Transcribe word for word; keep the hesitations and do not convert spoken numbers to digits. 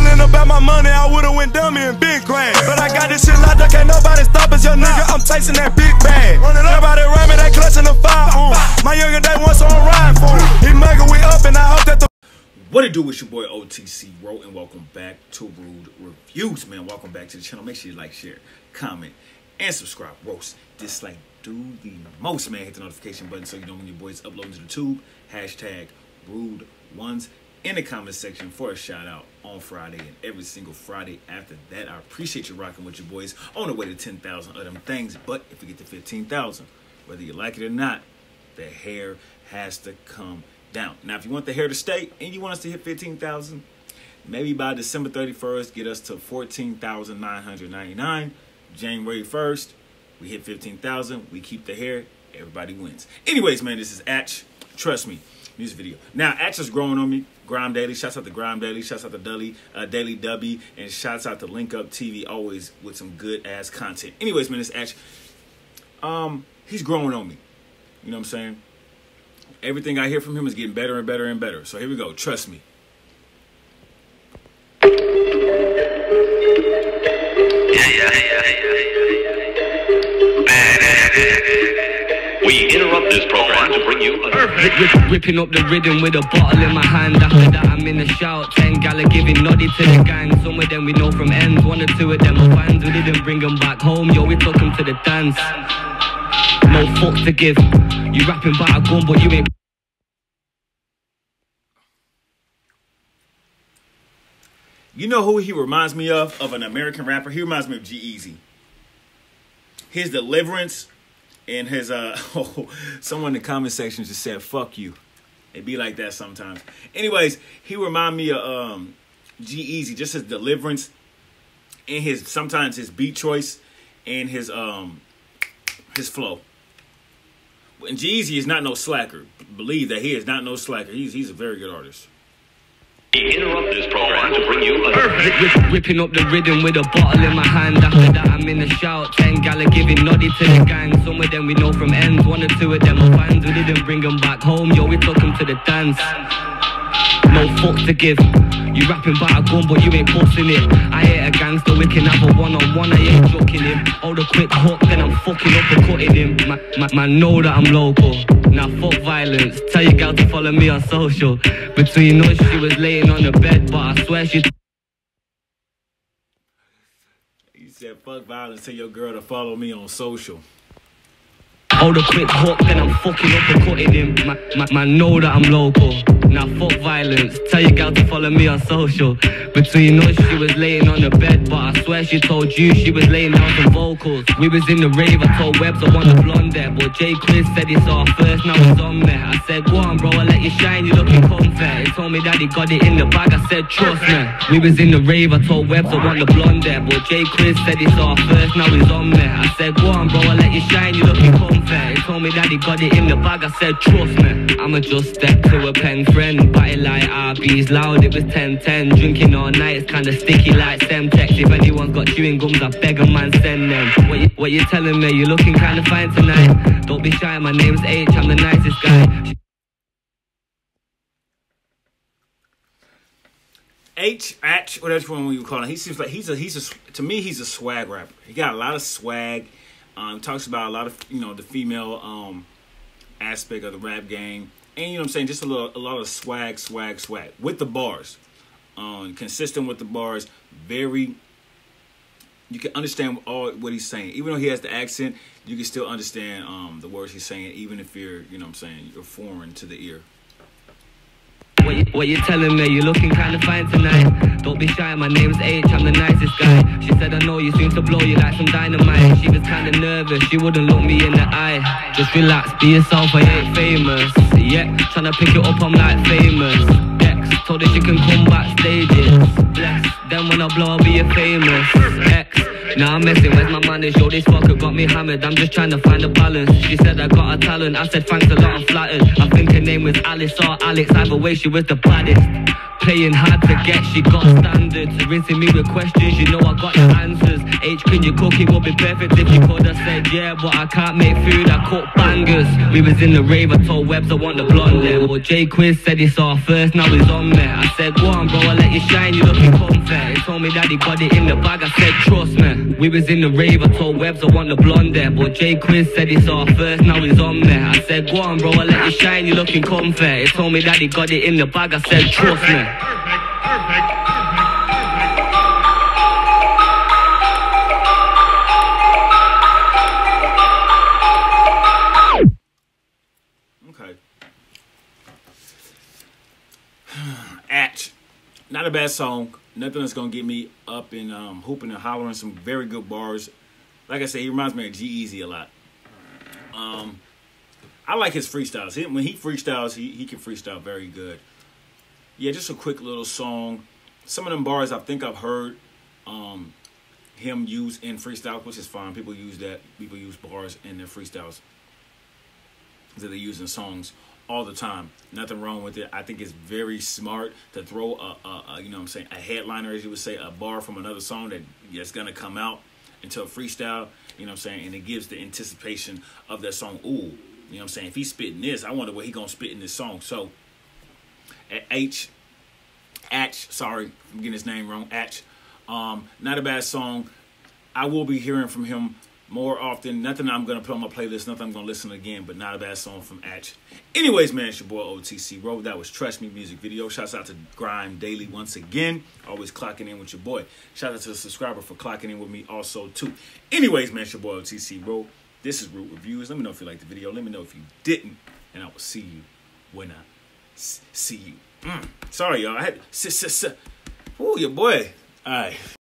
Feeling about my money, I would've went dummy and big grand. But I got this shit locked up, can't nobody stop us, young nigga. I'm chasing that big bag. Nobody around me, they clutching the firearm. My younger day once on ride for him. He mugging, we up, and I hope that the. What it do with your boy O T C Ro, and welcome back to Rude Reviews, man. Welcome back to the channel. Make sure you like, share, comment, and subscribe. Roast, dislike, do the most, man. Hit the notification button so you know when your boy's uploading to the tube. Hashtag Rude Ones in the comment section for a shout out on Friday and every single Friday after that. I appreciate you rocking with your boys on the way to ten thousand of them things. But if we get to fifteen thousand, whether you like it or not, the hair has to come down. Now, if you want the hair to stay and you want us to hit fifteen thousand, maybe by December thirty-first, get us to fourteen thousand nine hundred ninety-nine. January first, we hit fifteen thousand. We keep the hair. Everybody wins. Anyways, man, this is Atch. Trust me, music video. Now, Atch is growing on me. Grime Daily. Shouts out to Grime Daily. Shouts out to Dully, uh, Daily Dubby. And shouts out to Link Up T V, always with some good-ass content. Anyways, man, this is Atch. Um, he's growing on me. You know what I'm saying? Everything I hear from him is getting better and better and better. So here we go. Trust me. Yeah, yeah, yeah, yeah. We interrupt this program to bring you a perfect. Ripping up the rhythm with a bottle in my hand. After that, I'm in the shout. Ten gala giving noddy to the gang. Some of them we know from ends. One or two of them are fans. We didn't bring them back home. Yo, we took them to the dance. No fucks to give. You rapping about a gun, but you ain't. You know who he reminds me of? Of an American rapper. He reminds me of G-Eazy. His deliverance and his, uh, oh, someone in the comment section just said, fuck you. It be like that sometimes. Anyways, he remind me of um, G-Eazy. Just his deliverance and his, sometimes his beat choice and his, um, his flow. And G-Eazy is not no slacker. Believe that he is not no slacker. He's, he's a very good artist. We interrupt this program to bring you a perfect. Ripping up the rhythm with a bottle in my hand. After that, I'm in the shout. Ten gala giving noddy to the gang. Some of them we know from ends. One or two of them are fans. We didn't bring them back home. Yo, we took them to the dance. No fucks to give. You rapping about a gun, but you ain't busting it. I ain't a gangster, we can have a one-on-one. I ain't joking him. All the quick hook, then I'm fucking up and cutting him. Man, man, man know that I'm local. Now fuck violence. Tell your girl to follow me on social. Between us, she was laying on the bed, but I swear she. He said, fuck violence, tell your girl to follow me on social. All the quick hook, then I'm fucking up and cutting him. Man, man, man know that I'm local. Now fuck violence. Tell your girl to follow me on social. Between us, she was laying on the bed, but I swear she told you she was laying down some vocals. We was in the rave, I told Webbs I want the blonde there, but Jay Quiz said he saw her first, now it's on there. I said, go on, bro, I let you shine, you looking comfy. He told me that he got it in the bag, I said, trust me. We was in the rave, I told Webbs I want the blonde there, but Jay Quiz said he saw her first, now he's on there. I said, go on, bro, I let you shine, you looking comfy. He told me that he got it in the bag, I said, trust me. I'ma just step to a pen friend, party like R B's loud, it was ten ten. Drinking all night, it's kinda sticky like Semtex. If anyone's got chewing gums, I beg a man, send them. What you, what you telling me? You looking kinda fine tonight. Don't be shy, my name's H, I'm the nicest guy. H, Atch, whatever one you call him. He seems like he's a, he's a, to me, he's a swag rapper. He got a lot of swag. Um, talks about a lot of, you know, the female um, aspect of the rap game. And, you know what I'm saying, just a, little, a lot of swag, swag, swag. With the bars. Um, consistent with the bars. Very, you can understand all what he's saying. Even though he has the accent, you can still understand um, the words he's saying, even if you're, you know what I'm saying, you're foreign to the ear. What you, what you telling me? You looking kinda fine tonight. Don't be shy, my name's H, I'm the nicest guy. She said I know you seem to blow you like some dynamite. She was kinda nervous, she wouldn't look me in the eye. Just relax, be yourself, I ain't famous. Yeah, tryna pick it up, I'm like famous. X, told her she can come backstages. Bless, then when I blow I'll be a famous. X, nah I'm messing, where's my manners? Yo, this fucker got me hammered, I'm just trying to find a balance. She said I got a talent, I said thanks a lot, I'm flattered. I think her name was Alice or Alex, either way she was the baddest. Playing hard to get, she got standards. Rinsing me with questions, you know I got the answers. H, can you cook? It would be perfect if you could have said yeah, but I can't make food, I cook bangers. We was in the rave, I told Webbs I want the blonde there. But J Quiz said he saw first, now he's on there. I said, go on bro, I'll let you shine, you looking comfy. He told me that he got it in the bag, I said trust me. We was in the rave, I told Webbs I want the blonde there. But J Quiz said he saw first, now he's on there. I said, go on bro, I'll let you shine, you looking comfy. He told me that he got it in the bag, I said trust me. Okay. Atch. Not a bad song. Nothing that's gonna get me up and um, hooping and hollering. Some very good bars. Like I said, he reminds me of G-Eazy a lot. Um, I like his freestyles. He, when he freestyles, he, he can freestyle very good. Yeah, just a quick little song. Some of them bars I think I've heard um, him use in freestyle, which is fine. People use that. People use bars in their freestyles that they use in songs all the time. Nothing wrong with it. I think it's very smart to throw a, a, a you know what I'm saying, a headliner, as you would say, a bar from another song that that's gonna come out into a freestyle, you know what I'm saying, and it gives the anticipation of that song. Ooh, you know what I'm saying? If he's spitting this, I wonder what he gonna spit in this song. So H Atch, sorry, I'm getting his name wrong. Atch. Um, not a bad song. I will be hearing from him more often. Nothing I'm going to put on my playlist. Nothing I'm going to listen to again. But not a bad song from Atch. Anyways, man, it's your boy O T C Road. That was Trust Me Music Video. Shouts out to Grime Daily once again. Always clocking in with your boy. Shout out to the subscriber for clocking in with me also, too. Anyways, man, it's your boy O T C Road. This is Root Reviews. Let me know if you liked the video. Let me know if you didn't. And I will see you when I s see you. Mm. Sorry, y'all. I had... S -s -s Ooh, your boy. All right.